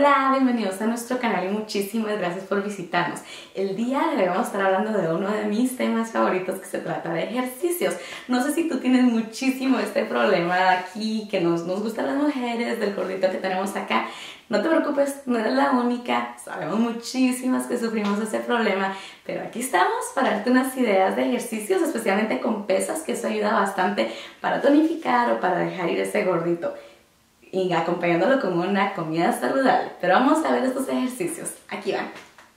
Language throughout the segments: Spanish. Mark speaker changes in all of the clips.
Speaker 1: Hola, bienvenidos a nuestro canal y muchísimas gracias por visitarnos. El día de hoy vamos a estar hablando de uno de mis temas favoritos, que se trata de ejercicios. No sé si tú tienes muchísimo este problema aquí, que nos gustan las mujeres, del gordito que tenemos acá. No te preocupes, no eres la única, sabemos muchísimas que sufrimos ese problema, pero aquí estamos para darte unas ideas de ejercicios, especialmente con pesas, que eso ayuda bastante para tonificar o para dejar ir ese gordito. Y acompañándolo con una comida saludable. Pero vamos a ver estos ejercicios. Aquí van.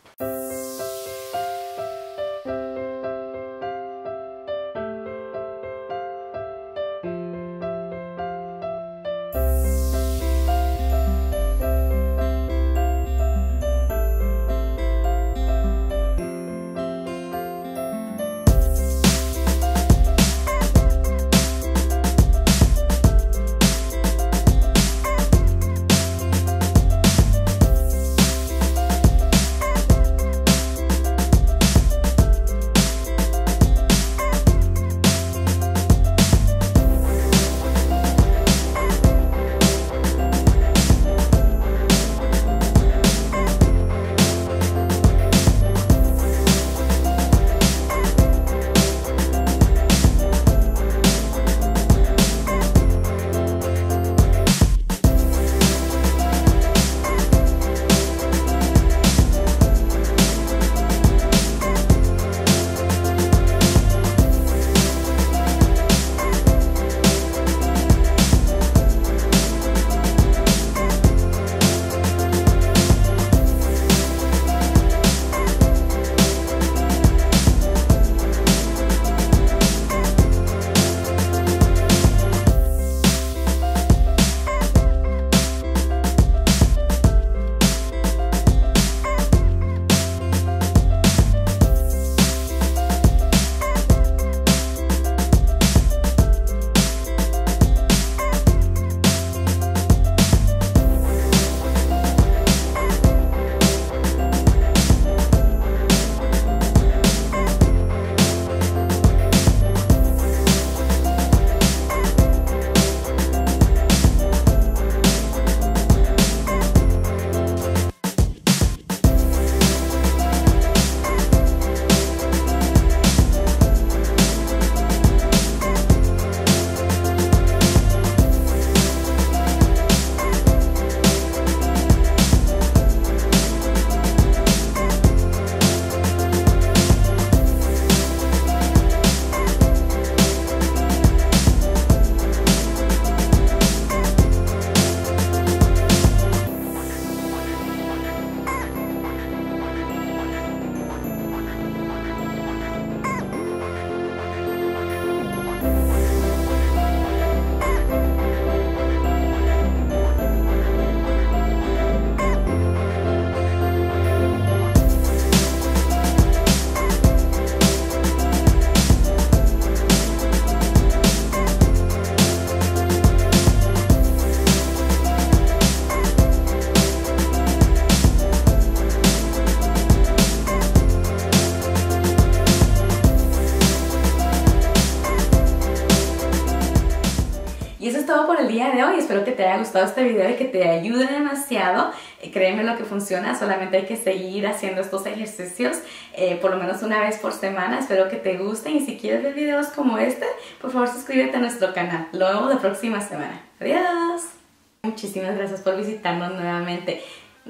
Speaker 1: Y eso es todo por el día de hoy. Espero que te haya gustado este video y que te ayude demasiado. Créeme lo que funciona, solamente hay que seguir haciendo estos ejercicios por lo menos una vez por semana. Espero que te gusten y si quieres ver videos como este, por favor suscríbete a nuestro canal. Lo vemos la próxima semana. Adiós. Muchísimas gracias por visitarnos nuevamente.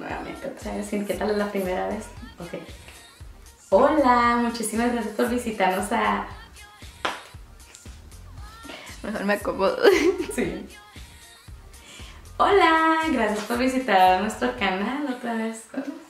Speaker 1: ¿Sabes qué tal es la primera vez? Ok. Hola, muchísimas gracias por visitarnos a...
Speaker 2: Mejor me acomodo.
Speaker 1: Sí. Hola, gracias por visitar nuestro canal otra vez.